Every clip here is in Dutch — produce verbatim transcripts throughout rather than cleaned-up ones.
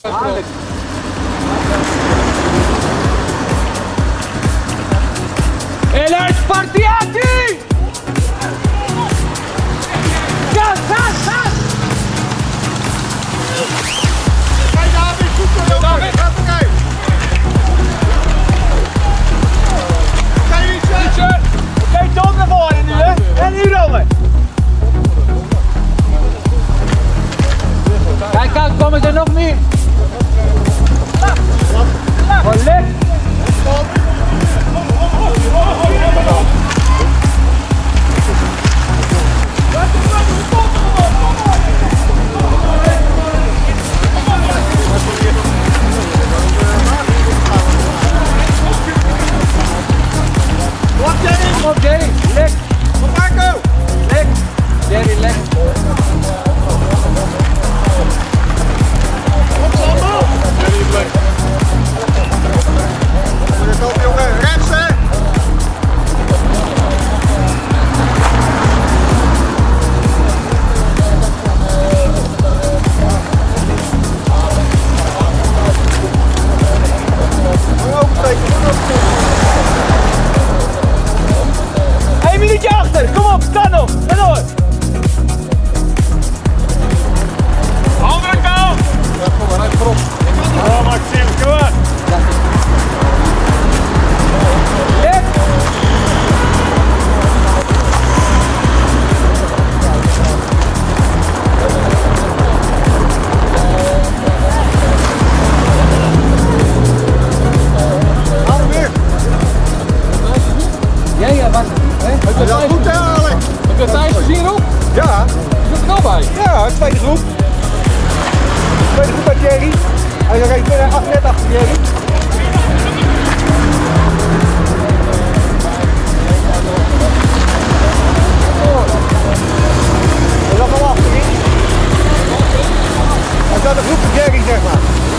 E là Spartiati! Gas, gas, gas! Kijk David, goed zo David! Gaat er kijken! Kijk Richard! Oké, Tom naar voren nu hè! En nu rollen! Kijk, kijk, komen er nog meer! Gewoon lek! Kom op Jerry, lek! Kom Marco! Lek! Jerry, lek! Kom allemaal! Jerry, lek! Moet je jongen, rechts hè! Eén minuutje achter, kom op, kan nog, ga door! Andere kant! Ja, kom maar, uit voorop. Oh, Maxime, kom maar! Lek! Hou weer! Ja, ja, wacht. Heb je Ja, goed hè Alex? Heb je Thijs gezien op? Ja! Is er wel bij? Ja, tweede groep. Tweede groep bij Jerry. Hij is ik ben acht net achter Jerry. Hij zat al achterin. Hij staat de groep van Jerry zeg maar.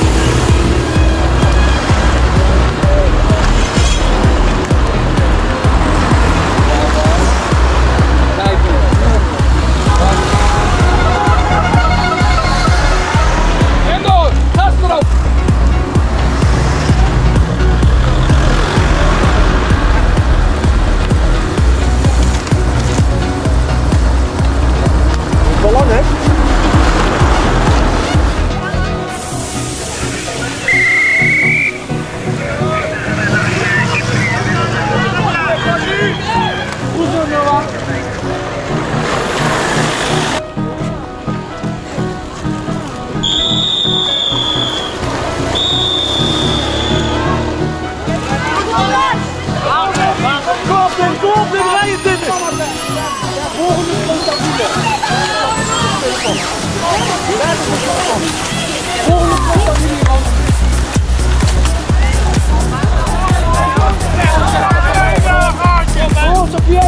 En door, gas erop! Wel lang hè? Goed zo, Noah! Kom op, Tim, kom op, Tim, rij je dit! Volgende contact. Volgende contact hier, man. Oh, Sofie!